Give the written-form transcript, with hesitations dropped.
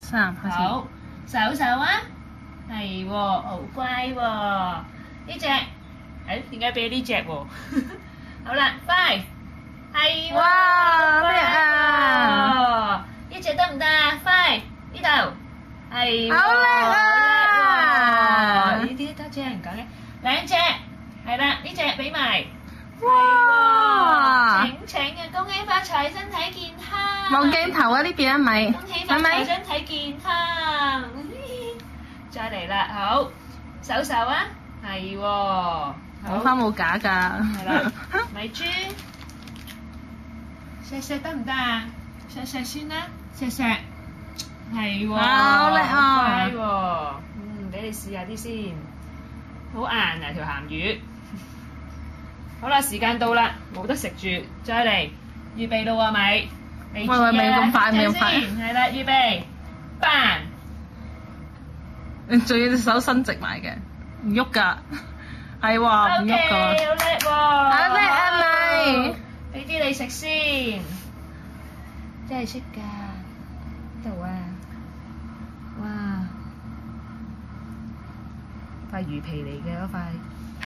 3開始。 好，手手啊，係喎，好乖喎。呢隻，點解俾呢隻喎？好啦，5，係喎。 哇，叻啊！ 哦，呢隻得唔得啊？5，呢度，係喎。 好叻啊！ 呢啲得隻人講嘅，2隻，係啦，呢隻俾埋。 哇！ 請啊！恭喜發財，身體健康。 望鏡頭啊！呢邊啊，咪恭喜發財，身體健康。再嚟啦，好，手手啊，係喎。 我花冇假㗎。 係啦，咪豬，錫得唔得啊？錫先啦，錫，係喎。 好叻啊！ 乖喎，俾你試下啲先。好硬啊條鹹魚。好啦，時間到啦，冇得食住，再嚟，預備咯喎，咪？ 喂，未咁快，未咁快。 係啦，預備，bang！ 你仲要隻手伸直埋嘅，唔喐㗎，係喎，唔喐㗎。 好叻喎！ 好叻啊，咪！ 俾啲你食先，真係識㗎，呢度啊，哇！塊魚皮嚟嘅嗰塊。